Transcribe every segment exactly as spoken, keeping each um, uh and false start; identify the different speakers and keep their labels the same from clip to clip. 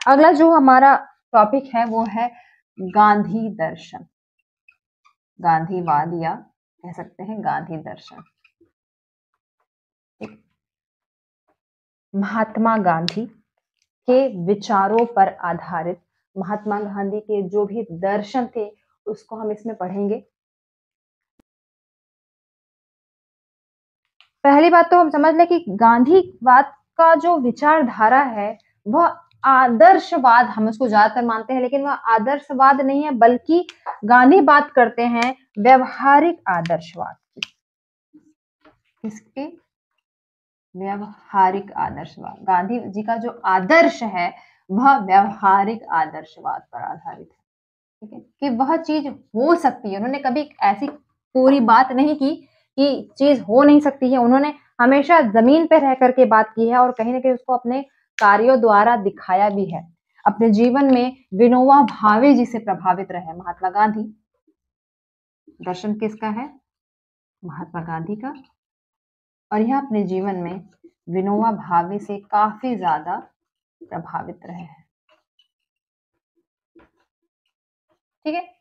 Speaker 1: अगला जो हमारा टॉपिक है वो है गांधी दर्शन, गांधीवाद या कह सकते हैं गांधी दर्शन। महात्मा गांधी के विचारों पर आधारित, महात्मा गांधी के जो भी दर्शन थे उसको हम इसमें पढ़ेंगे। पहली बात तो हम समझ लें कि गांधीवाद का जो विचारधारा है वह आदर्शवाद, हम उसको ज्यादातर मानते हैं, लेकिन वह आदर्शवाद नहीं है, बल्कि गांधी बात करते हैं व्यवहारिक आदर्शवाद की। किसके? व्यवहारिक आदर्शवाद। गांधी जी का जो आदर्श है वह व्यवहारिक आदर्शवाद पर आधारित है, ठीक है, कि वह चीज हो सकती है। उन्होंने कभी ऐसी पूरी बात नहीं की कि चीज हो नहीं सकती है, उन्होंने हमेशा जमीन पे रह करके बात की है और कहीं ना कहीं उसको अपने कार्यों द्वारा दिखाया भी है। अपने जीवन में विनोबा भावे जी से प्रभावित रहे महात्मा गांधी। दर्शन किसका है? महात्मा गांधी का। और यह अपने जीवन में विनोबा भावे से काफी ज्यादा प्रभावित रहे हैं, ठीक है।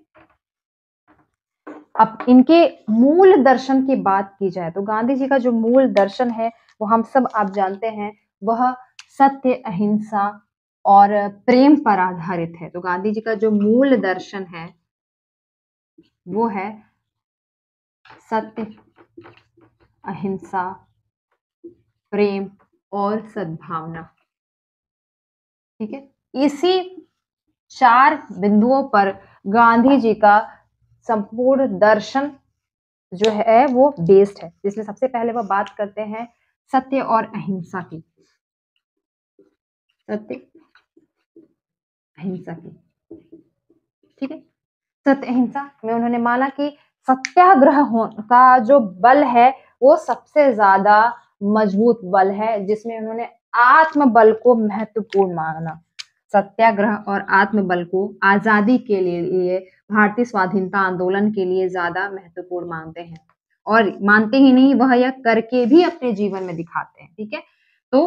Speaker 1: अब इनके मूल दर्शन की बात की जाए तो गांधी जी का जो मूल दर्शन है वो हम सब आप जानते हैं, वह सत्य, अहिंसा और प्रेम पर आधारित है। तो गांधी जी का जो मूल दर्शन है वो है सत्य, अहिंसा, प्रेम और सद्भावना, ठीक है। इसी चार बिंदुओं पर गांधी जी का संपूर्ण दर्शन जो है वो बेस्ड है, जिसमें सबसे पहले वह बात करते हैं सत्य और अहिंसा की, सत्य अहिंसा की, ठीक है। सत्य अहिंसा में उन्होंने माना कि सत्याग्रह का जो बल है वो सबसे ज्यादा मजबूत बल है, जिसमें उन्होंने आत्मबल को महत्वपूर्ण माना। सत्याग्रह और आत्मबल को आजादी के लिए, भारतीय स्वाधीनता आंदोलन के लिए ज्यादा महत्वपूर्ण मानते हैं, और मानते ही नहीं, वह यह करके भी अपने जीवन में दिखाते हैं, ठीक है। तो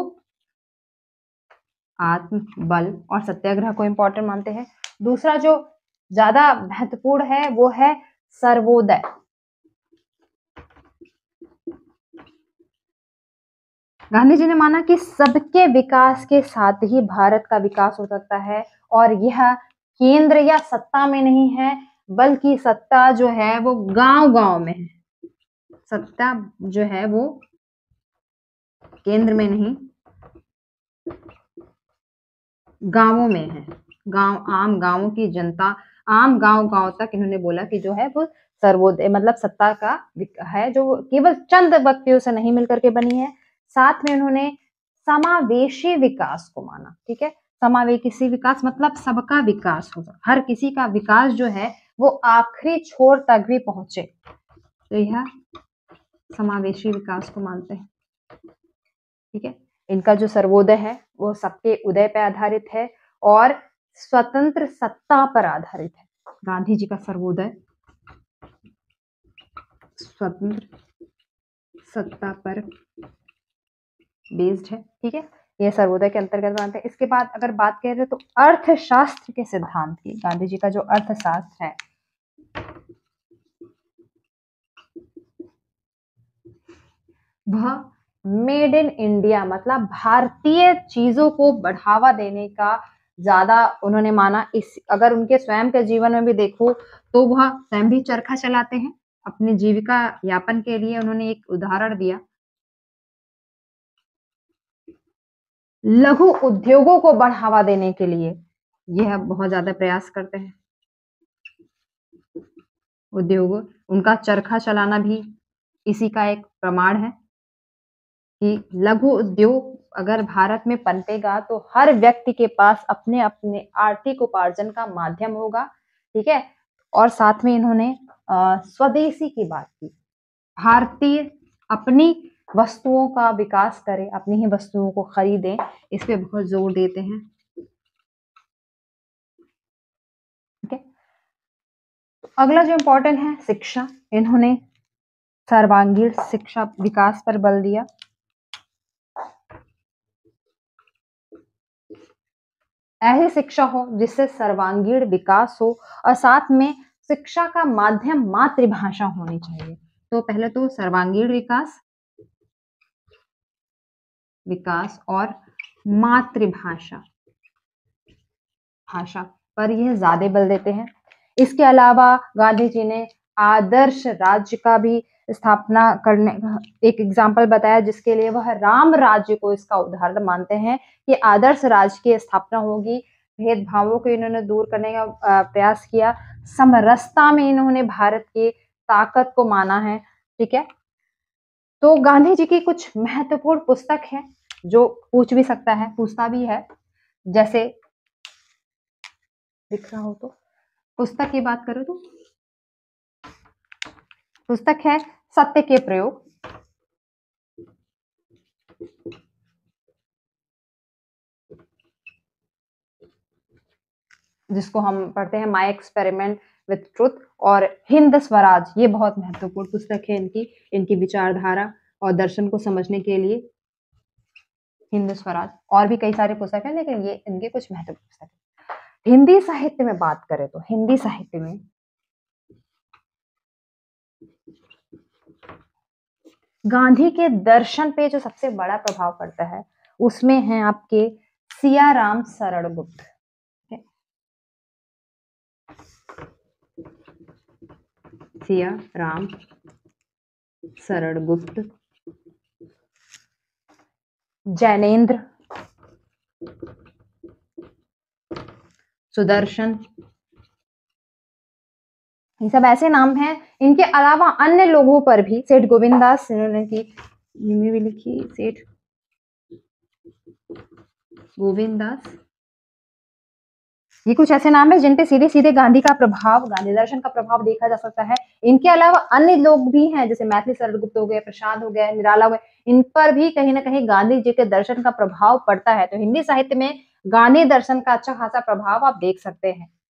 Speaker 1: आत्मबल और सत्याग्रह को इंपॉर्टेंट मानते हैं। दूसरा जो ज्यादा महत्वपूर्ण है वो है सर्वोदय। गांधी जी ने माना कि सबके विकास के साथ ही भारत का विकास हो सकता है, और यह केंद्र या सत्ता में नहीं है, बल्कि सत्ता जो है वो गांव गांव में है। सत्ता जो है वो केंद्र में नहीं, गांवों में है। गांव, आम गांवों की जनता, आम गांव गांव तक इन्होंने बोला कि जो है वो सर्वोदय, मतलब सत्ता का है जो केवल चंद व्यक्तियों से नहीं मिलकर के बनी है। साथ में उन्होंने समावेशी विकास को माना, ठीक है। समावेशी विकास मतलब सबका विकास होगा, हर किसी का विकास जो है वो आखिरी छोर तक भी पहुंचे, तो यह समावेशी विकास को मानते हैं, ठीक है। इनका जो सर्वोदय है वो सबके उदय पर आधारित है और स्वतंत्र सत्ता पर आधारित है। गांधी जी का सर्वोदय स्वतंत्र सत्ता पर बेस्ड है, ठीक है। यह सर्वोदय के अंतर्गत मानते हैं। इसके बाद अगर बात करें तो अर्थशास्त्र के सिद्धांत की, गांधी जी का जो अर्थशास्त्र है वह मेड इन इंडिया, मतलब भारतीय चीजों को बढ़ावा देने का ज्यादा उन्होंने माना। इस अगर उनके स्वयं के जीवन में भी देखो तो वह स्वयं भी चरखा चलाते हैं अपनी जीविका यापन के लिए। उन्होंने एक उदाहरण दिया, लघु उद्योगों को बढ़ावा देने के लिए यह बहुत ज्यादा प्रयास करते हैं। उद्योग, उनका चरखा चलाना भी इसी का एक प्रमाण है कि लघु उद्योग अगर भारत में पनपेगा तो हर व्यक्ति के पास अपने अपने आर्थिक उपार्जन का माध्यम होगा, ठीक है। और साथ में इन्होंने स्वदेशी की बात की, भारतीय अपनी वस्तुओं का विकास करें, अपनी ही वस्तुओं को खरीदें, इस पे बहुत जोर देते हैं, ठीक है। अगला जो इम्पोर्टेंट है शिक्षा, इन्होंने सर्वांगीण शिक्षा विकास पर बल दिया। ऐसी शिक्षा हो जिससे सर्वांगीण विकास हो और साथ में शिक्षा का माध्यम मातृभाषा होनी चाहिए। तो पहले तो सर्वांगीण विकास विकास और मातृभाषा भाषा पर यह ज्यादा बल देते हैं। इसके अलावा गांधी जी ने आदर्श राज्य का भी स्थापना करने एक एग्जाम्पल बताया, जिसके लिए वह राम राज्य को इसका उदाहरण मानते हैं कि आदर्श राज्य की स्थापना होगी। भेदभावों को इन्होंने दूर करने का प्रयास किया। समरसता में इन्होंने भारत की ताकत को माना है। ठीक है, तो गांधी जी की कुछ महत्वपूर्ण पुस्तक है जो पूछ भी सकता है, पूछता भी है। जैसे दिख रहा हो तो पुस्तक की बात करें तो पुस्तक है सत्य के प्रयोग, जिसको हम पढ़ते हैं माय एक्सपेरिमेंट विथ ट्रुथ, और हिंद स्वराज, ये बहुत महत्वपूर्ण पुस्तक है इनकी इनकी विचारधारा और दर्शन को समझने के लिए। हिंद स्वराज और भी कई सारे पुस्तक हैं, लेकिन ये इनके कुछ महत्वपूर्ण पुस्तक है। हिंदी साहित्य में बात करें तो हिंदी साहित्य में गांधी के दर्शन पे जो सबसे बड़ा प्रभाव पड़ता है उसमें है आपके सियाराम शरण गुप्त। सियाराम शरण गुप्त, जैनेन्द्र, सुदर्शन, ये सब ऐसे नाम हैं। इनके अलावा अन्य लोगों पर भी, सेठ गोविंददास इन्होंने की भी लिखी, सेठ गोविंददास, ये कुछ ऐसे नाम है जिन पे सीधे सीधे गांधी का प्रभाव, गांधी दर्शन का प्रभाव देखा जा सकता है। इनके अलावा अन्य लोग भी हैं, जैसे मैथिली शरण गुप्त हो गए, प्रसाद हो गया, निराला हो गए, इन पर भी कहीं ना कहीं गांधी जी के दर्शन का प्रभाव पड़ता है। तो हिंदी साहित्य में गांधी दर्शन का अच्छा खासा प्रभाव आप देख सकते हैं।